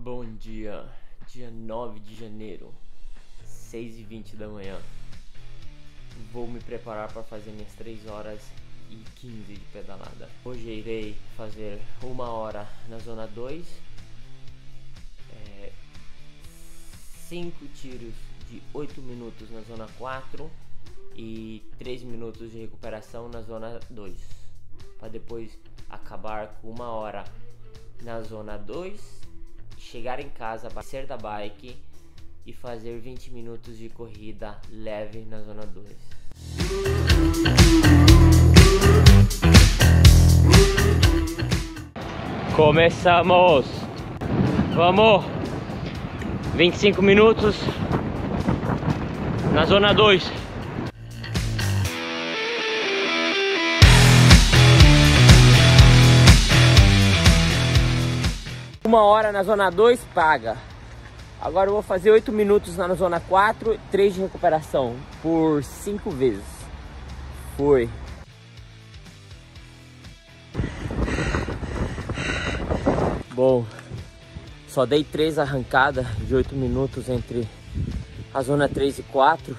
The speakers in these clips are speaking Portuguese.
Bom dia, dia 9 de janeiro, 6h20 da manhã. Vou me preparar para fazer minhas 3h15 de pedalada. Hoje irei fazer 1 hora na zona 2, 5 tiros de 8 minutos na zona 4 e 3 minutos de recuperação na zona 2, para depois acabar com 1 hora na zona 2, chegar em casa, descer da bike e fazer 20 minutos de corrida leve na zona 2. Começamos! Vamos! 25 minutos na zona 2. Uma hora na zona 2 paga. Agora eu vou fazer 8 minutos na zona 4, 3 de recuperação por 5 vezes. Foi. Bom, só dei 3 arrancadas de 8 minutos entre a zona 3 e 4.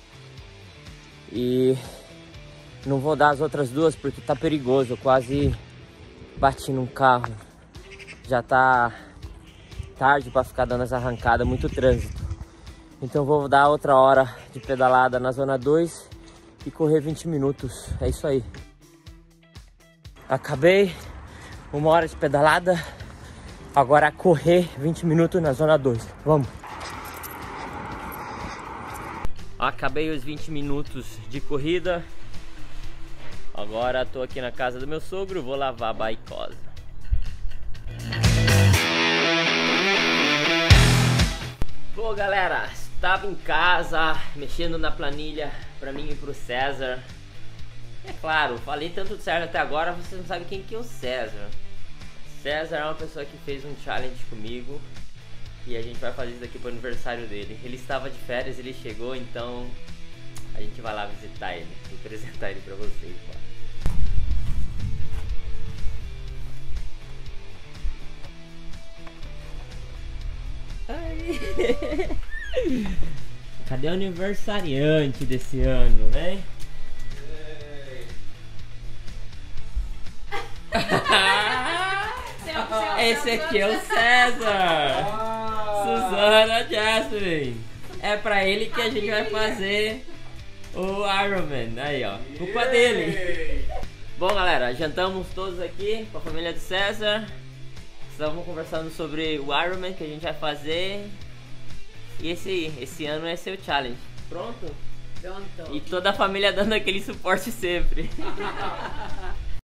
E não vou dar as outras duas porque tá perigoso. Eu quase bati num carro. Já tá tarde para ficar dando as arrancadas, muito trânsito. Então vou dar outra hora de pedalada na zona 2 e correr 20 minutos. É isso aí. Acabei 1 hora de pedalada. Agora correr 20 minutos na zona 2. Vamos. Acabei os 20 minutos de corrida. Agora tô aqui na casa do meu sogro, vou lavar a bikeosa. Bom, galera, estava em casa mexendo na planilha para mim e pro César. É claro, falei tanto do César até agora, vocês não sabem quem que é o César. César é uma pessoa que fez um challenge comigo e a gente vai fazer isso daqui pro aniversário dele. Ele estava de férias, ele chegou, então a gente vai lá visitar ele e apresentar ele para vocês. Cadê o aniversariante desse ano, né? Esse aqui é o César. Suzana Jasmine. É pra ele que a gente vai fazer o Ironman. Aí, ó, culpa dele. Bom, galera, jantamos todos aqui com a família do César. Estamos conversando sobre o Ironman que a gente vai fazer. E esse ano é seu challenge. Pronto? Pronto. E toda a família dando aquele suporte sempre.